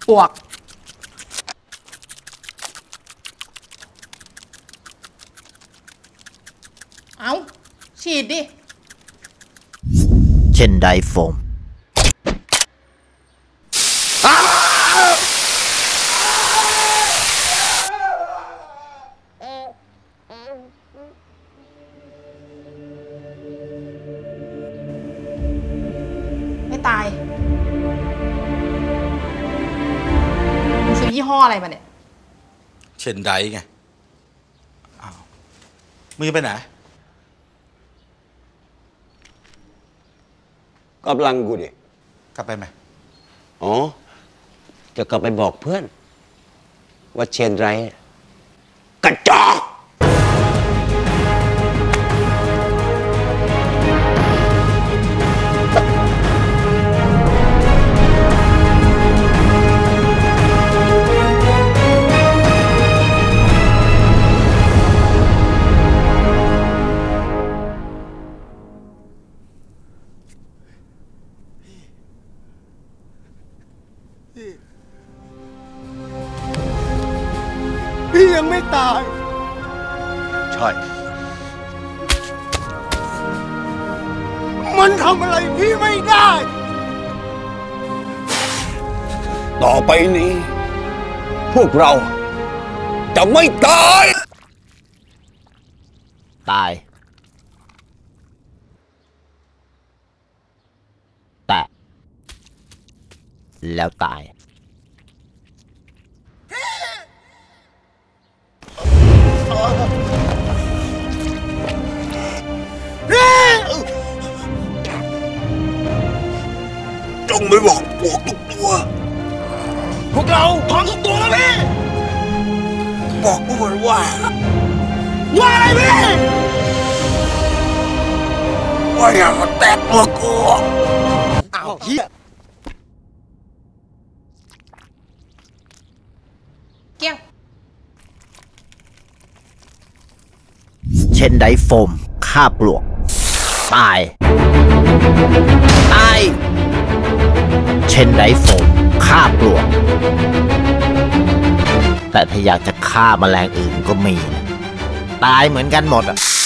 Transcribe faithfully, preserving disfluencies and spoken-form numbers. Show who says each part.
Speaker 1: ปวกเอาฉีดดิ
Speaker 2: เชนไดโฟม
Speaker 1: ไม่ตายมึงซื้อยี่ห้ออะไรมาเนี่ย
Speaker 3: เชนไดไงอ้าวมึงจะไปไหน
Speaker 4: กำลังกูดิ
Speaker 3: กลับไปไหม
Speaker 4: อ๋อจะกลับไปบอกเพื่อนว่าเชนไรกระจอกพี่ยังไม่ตาย
Speaker 3: ใช่
Speaker 4: มันทำอะไรพี่ไม่ได้ต่อไปนี้พวกเราจะไม่ตาย
Speaker 2: ตายแต่แล้วตาย
Speaker 4: จงไม่บอกพวกทุกตัวพวกเราพร้อมทุกตัวแล้วพี่บอกพวกมันว่าว่าอะไรพี่ว่าอย่ามาแตะตัวกูอ้าวเฮีย
Speaker 1: เกี้ยง
Speaker 2: เชนไดโฟมฆ่าปลวกตายตายเชนไดโฟมฆ่าปลวกแต่ถ้าอยากจะฆ่าแมลงอื่นก็มีตายเหมือนกันหมดอ่ะ